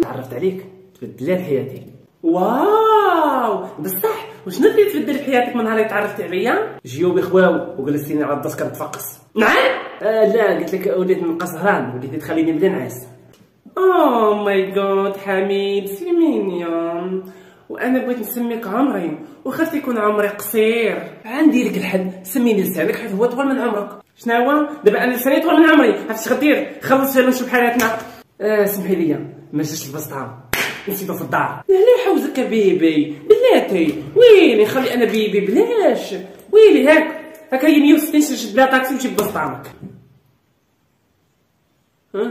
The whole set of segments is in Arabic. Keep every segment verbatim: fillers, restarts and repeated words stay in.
تعرفت عليك تبدلات حياتي. واو بصح وشنو اللي تبدل حياتك من نهار اللي تعرفتي عليا؟ جيوبي خواو وجلستيني على الدسك كنتفقس. نعم؟ آه لا قلت لك وليت نبقى سهران وليتي تخليني بلا نعاس. اوه ماي جاد حميد سي مينيون، وانا بغيت نسميك عمري وخفت يكون عمري قصير. عندي لك الحد سميني لسانك حيت هو طول من عمرك. شنو هو دابا انا لساني طول من عمري، عرفتي اش غدير؟ خلص يلا نشوف حالاتنا. آه سمحي لي ما جاتش البسطه نسيتو في الدار. لا لا حوزك بيبي بلاتي ويلي خلي انا بيبي بلاش ويلي هاك هاك هي مية وستين شد بلا طاكسي وجيب بسطامك. ها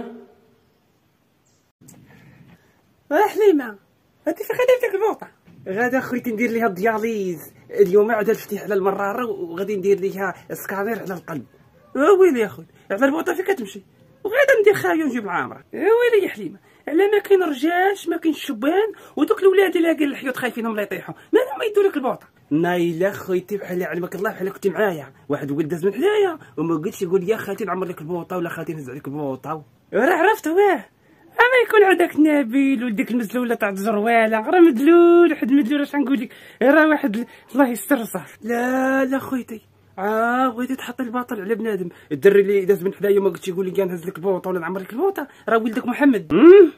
اه حليمه انت في خدمتك البوطه. غادا خويتي ندير ليها الدياليز اليوم عاد الفتيح على المراره وغادي ندير ليها سكانير على القلب. اه ويلي يا خويا على البوطه فين كتمشي وغادا ندير خاويه ونجيب العامره. اه ويلي يا حليمه على ما كاين رجاج ما كاينش شبان ودوك الولاد اللي كاين الحيوط خايفينهم لا يطيحوا مالهم ما يدوا لك البوطه. نايله خويتي بحال علمك الله بحال كنتي معايا واحد ولد داز من حدايا وما قلتش يقول يا خالتي نعمر لك البوطه ولا خالتي نهز عليك البوطه. راه عرفت واه اما يكون عندك نبيل وديك المزلوله تاع الجرواله راه مدلول واحد مدلول اش غنقول لك راه واحد الله يستر صافي. لا لا خويتي اه بغيتي تحطي الباطل على بنادم. الدري اللي داز من حدايا ما قلتش يقول لي نهز لك البوطه ولا نعمر لك البوطه راه ولدك محمد.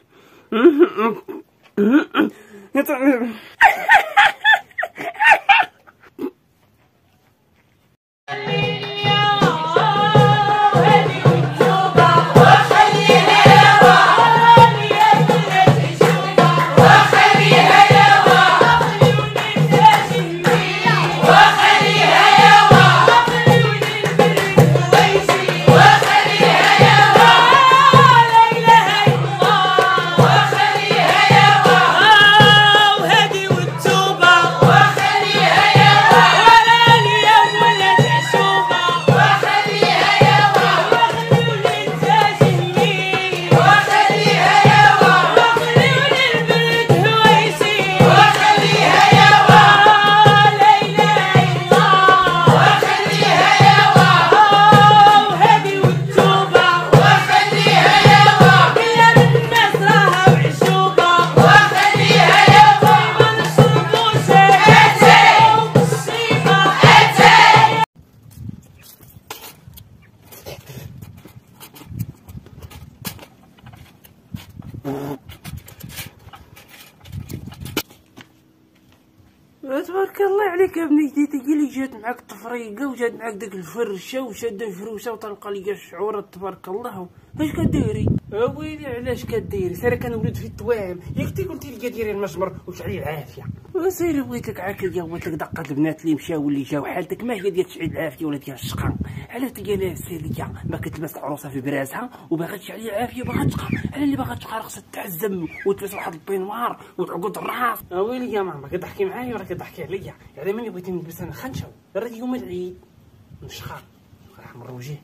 تبارك الله عليك يا بنيتي تجي لي جات معاك التفريقه وجات معاك داك الفرشه وشاده الفروشه وطلقه ليا الشعوره تبارك الله. اش كديري؟ ويلي علاش كديري؟ سير كنولد في التوام ياك تي قلتي لي ديري المجمر وشعلي العافيه. وسير بغيت لك عاكيه بغيت لك دقه البنات اللي مشاو واللي جاو حالتك ما هي ديال تشعل العافيه ولا ديال الشقا. علاش تلقى سيريه ما كتلبس عروسه في براسها وباغا تشعل العافيه باغا تشقى. على اللي باغا تشقى خاصها تعزم وتلبس واحد البينوار وتعقد الراس. ويلي يا ماما كتضحكي معايا ولا كتضحكي عليا؟ يعني ملي بغيتي نلبس انا خنشه راه يوم العيد نشخر نحمر وجهي.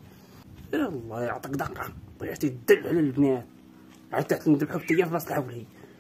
الله يعطيك دقه طيحتي الدل على البنات عاد تحت نذبحو حتى هي في راس العولي.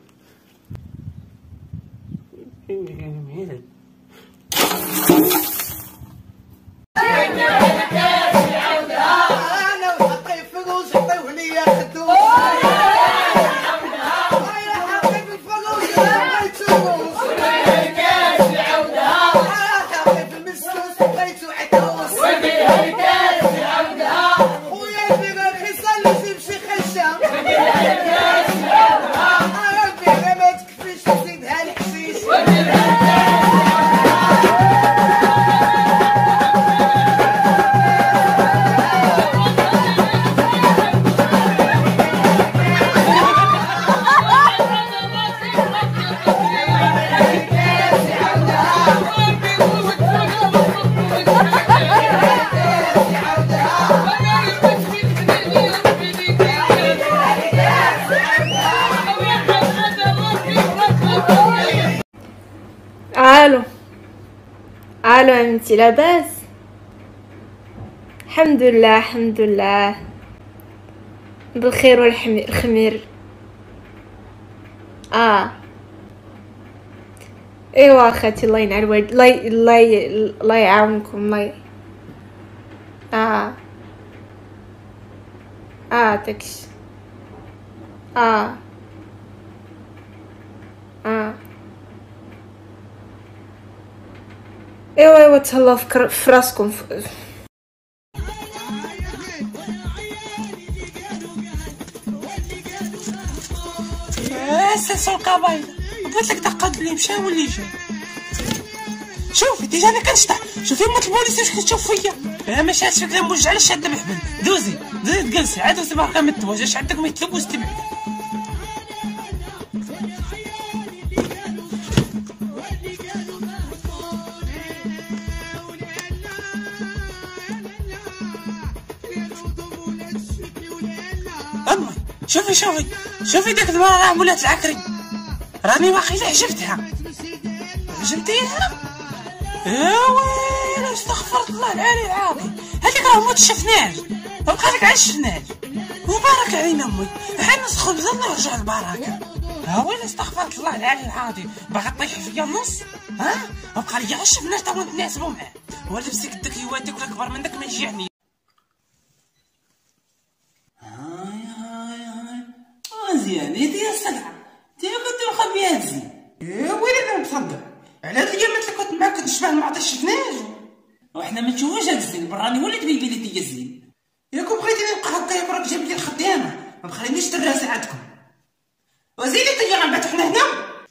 الو الو انتي لاباس؟ الحمد لله الحمد لله بالخير والخمير. اه ايوا اخاتي الله ينعل والد الله الله الله يعاونكم الله. اه اه داكشي اه ايوا ايوا تهلاو في في راسكم. سلسل القبايل قلت لك دقات بلي مشى واللي جا. شوفي ديجا انا كنشطح. شوفي مات البوليس واش كتشوف فيا. اه ما شاتش فيك موجع على شاد محبل. دوزي دوزي تجلسي عاد دوزي باقا ما تواجهش عندك ما يتلوث تبعد. أمي شوفي شوفي شوفي داك المرأة راه ولات العكري. راني واقيلا عجبتها. عجبتيها؟ يا ويلي استغفر الله العلي العظيم. هذيك راه ما تشفناش بقى لك عاد شفناش. مبارك علينا امي حنا نسخبز الله ورجع البركه. ها ويلي استغفرت الله العلي العظيم. باغا طيح فيا النص ها بقى لي غير شفناش تا نتناسبوا معاه. هو لبسك داك يواتيك ولا كبر منك ما يجيعني. هاي هاي هاي مزيان يدي السلعه انت كنت مخبيها تزين. يا ويلي انا مصدق على هاد الايام اللي كنت معاك كنت نشبه ما عطيتش شفناش. وحنا ما نشوفوش هاك الزين براني وليت بيبي لي تيا الزين. ياكم بغيتيني نبقى هكايا براك جاب لي الخدامه ما تخلينيش دراسي عندكم. وزيدي طيا غنبعثو حنا هنا.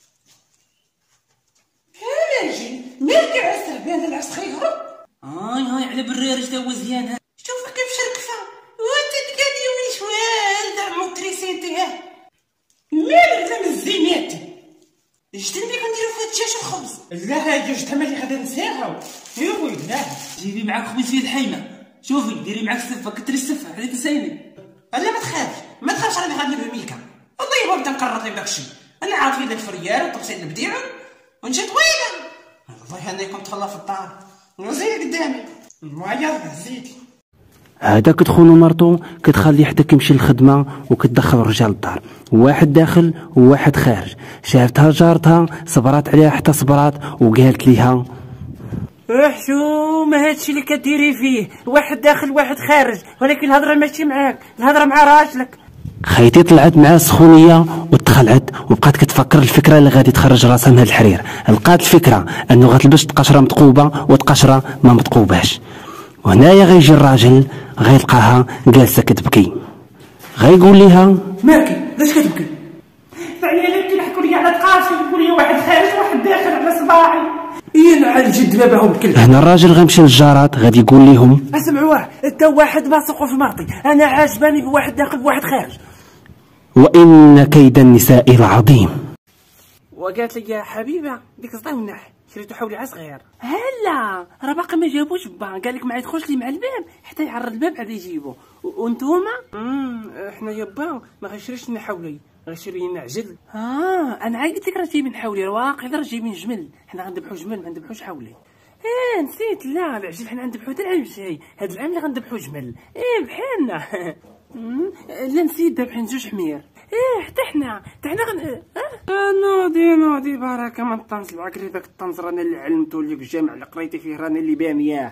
كلاجي مالك عسر بهذا العس خيرو. هاي هاي على برارج تا هو زيان. شوف كيف شركفه وتتقادي ومن شوال تاع موتريسيتي. ها مالك لا مزيناتي جيت نبي كنديرو في الدجاج والخبز. لا ها جوج ملي غادا نساها يا ويلي. لا جيبي معاك خبز في الحيمه. شوفي ديري معاك السفه كتري السفه هذيك تسايني. لا ما تخافش ما تخافش راني غادي بميكا. والله بدا نقرط لي بداك الشيء. انا عارف داك الفريال وطبسيل البديع ونجي طويله. والله انا كنت تهلا في الدار وزيد قدامي المعيط زيدي. هذا كتخونو مرتو كتخلي حدا كيمشي للخدمه وكتدخل الرجال للدار. واحد داخل وواحد خارج. شافتها جارتها صبرات عليها حتى صبرات وقالت ليها حشومه هادشي اللي كديري فيه. واحد داخل واحد خارج ولكن الهضره ماشي معاك الهضره مع راجلك. خيتي طلعت معاه السخونيه وتخلعت وبقات كتفكر الفكره اللي غادي تخرج راسها من هاد الحرير. لقات الفكره انه غتلبس قشره متقوبه وتقشره ما متقوباش. وهنايا غيجي الراجل غيلقاها جالسه كتبكي. غيقول ليها مالكي علاش كتبكي؟ فعيالي كيضحكوا لي على تقاشي يقول لي واحد خارج واحد داخل على صباعي. ايه على الجد ما باهم الكل. هنا الراجل غيمشي للجارات غادي يقول لهم اسمعوه تا واحد باصق في مرتي انا عاجباني بواحد داخل بواحد خارج. وان كيد النساء لعظيم. وقالت لي يا حبيبه ديك الصداع ونح شريتو حولي صغير. هلا راه باقي ما جابوش با قال لك ما يدخلش لي مع الباب حتى يعرض الباب عاد يجيبو. وانتوما امم احنا يا با ما غنشريش لنا حولي غنشري لنا عجل. اه انا عاد قلت لك راه جايبين حولي واقيلا راه جايبين جمل. حنا غنذبحو جمل ما نذبحوش حولي. اه نسيت لا العجل حنا غنذبحو حتى العام الجاي. هاد العام اللي غنذبحو جمل ايه بحالنا. لا نسيت ذابحين جوج حمير. ايه حتى حنا حتى حنا غن اه نوضي نوضي بركه ما نطنز العكري داك الطنز راني اللي علمتو لك الجامع اللي قريتي فيه راني اللي بانياه.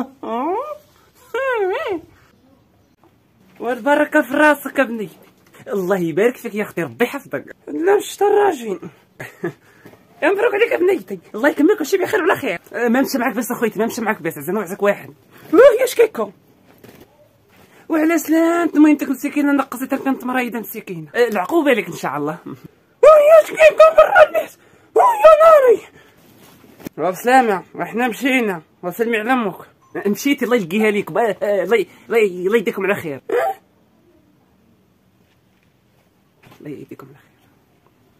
والبركه في راسك ابني. الله يبارك فيك يا اختي ربي يحفظك. لا مش الراجين. مبروك عليك ابنيتي الله يكملك وشي بخير وعلى خير. ما نمشي معاك بس اخويتي ما نمشي معاك بس زعما وعزك واحد. واه اش كيكو وعلى سلامت المهم انت مسكينه نقصتها كانت مريضه مسكينه. العقوبه لك ان شاء الله. ويا شكيكو برا الناس ويا ناري. وبسلامه احنا مشينا وسلمي على امك. مشيتي الله يلقيها ليك الله الله يديكم على خير. الله يديكم على خير.